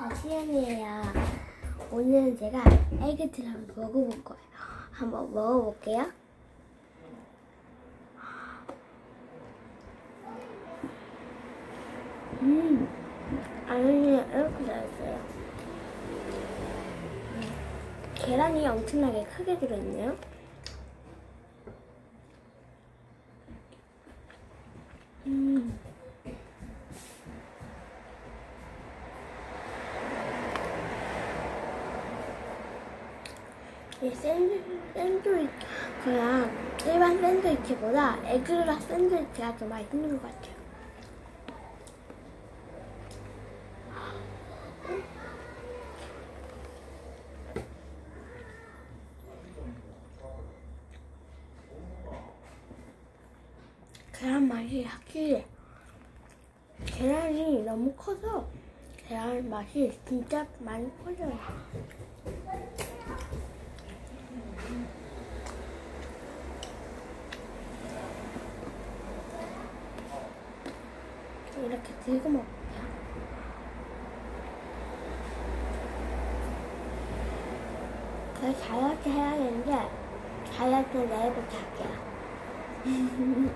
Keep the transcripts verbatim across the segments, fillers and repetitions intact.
안녕하세요, 시연이에요. 오늘은 제가 에그트를 한번 먹어볼 거예요. 한번 먹어볼게요. 음, 안에 이렇게 들어있어요. 계란이 엄청나게 크게 들어있네요. 음. 이 샌드, 샌드위치, 그냥 일반 샌드위치보다 에그라 샌드위치가 더 맛있는 것 같아요. 계란 맛이 확실히, 계란이 너무 커서 계란 맛이 진짜 많이 커져요. 이렇게 들고 먹을게요. 저 다이어트 해야 되는데 다이어트 내일부터 할게요.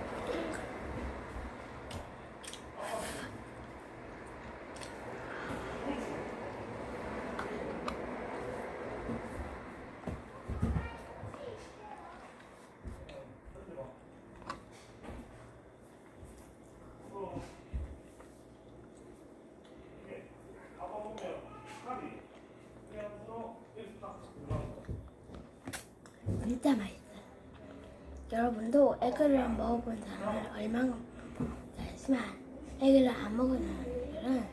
진짜 맛있어요. 여러분도 에그를 먹어본 사람은 얼마나 알지만 에그를 안 먹은 사람들은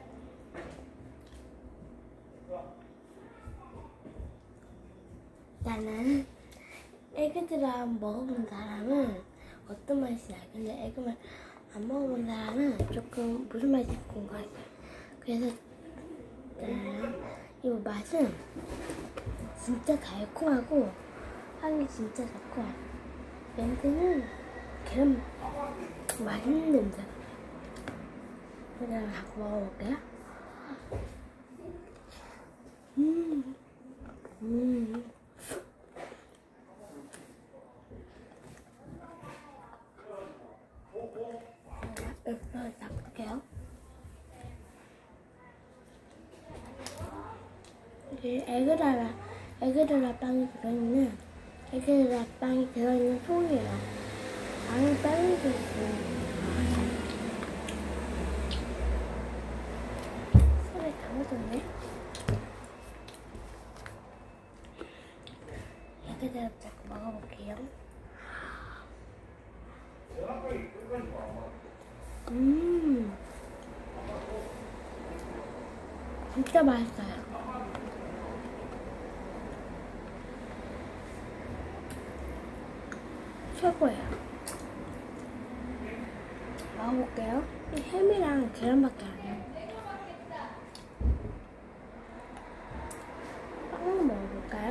나는 에그를 먹어본 사람은 어떤 맛이 나요. 근데 에그를 안 먹어본 사람은 조금 무슨 맛이 궁금해요. 그래서 나는 이 맛은 진짜 달콤하고 향이 진짜 좋고 냄새는 계란 맛있는 냄새가 나요. 그냥 갖고 먹어볼게요. 음, 음. 여기서 잡을게요. 이게 에그라라, 에그라라 빵이 들어있는 에그라라 빵이 들어있는 통이에요. 안에 빵이 들어있어요. 손에 다 묻었네. 에그라라 자꾸 먹어볼게요. 음, 진짜 맛있어요. 최고예요. 먹어볼게요. 이 햄이랑 계란밖에 안 해요. 빵만 먹어볼까요?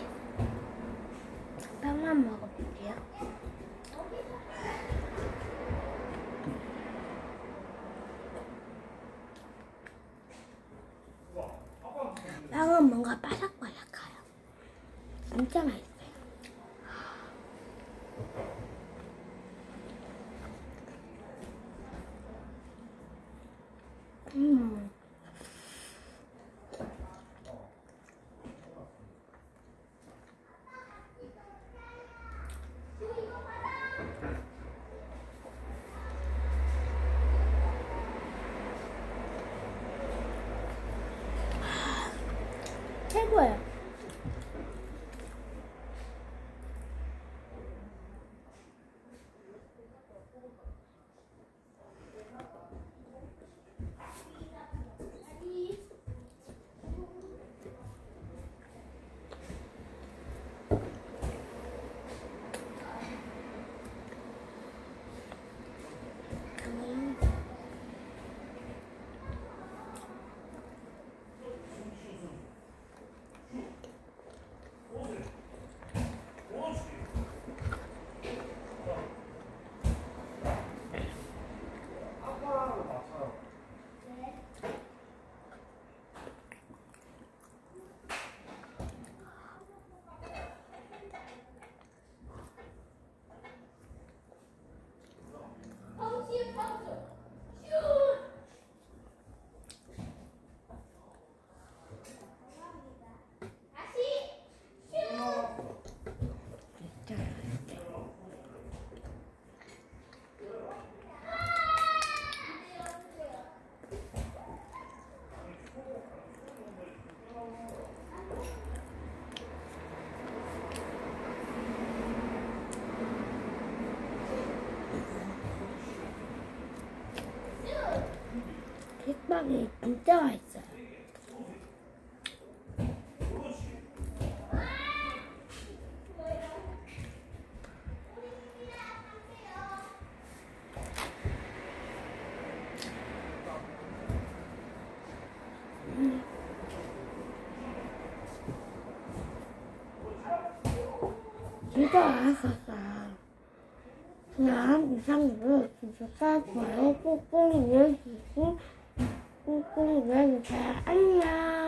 빵만 먹어볼게요. 빵은 뭔가 바삭바삭해요. 진짜 맛있어요. 음. 최고예요. 진짜 맛있어요. 음. 진짜 맛있었어요. 그냥 이상으로 구독과 좋아요 꾹꾹 눌러주시고 꾹꾹 눌러주세요. 안녕.